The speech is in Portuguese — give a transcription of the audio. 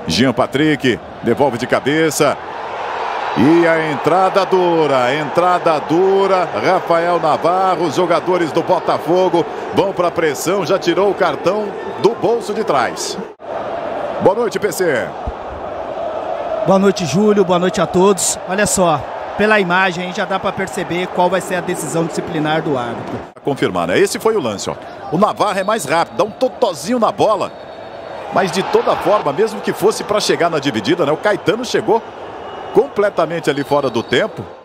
Jean Patrick devolve de cabeça. E a entrada dura, Rafael Navarro, os jogadores do Botafogo vão para a pressão, já tirou o cartão do bolso de trás. Boa noite, PC. Boa noite, Júlio, boa noite a todos. Olha só, pela imagem já dá para perceber qual vai ser a decisão disciplinar do árbitro. Confirmar, né? Esse foi o lance, ó. O Navarro é mais rápido, dá um totozinho na bola. Mas de toda forma, mesmo que fosse para chegar na dividida, né? O Caetano chegou completamente ali fora do tempo.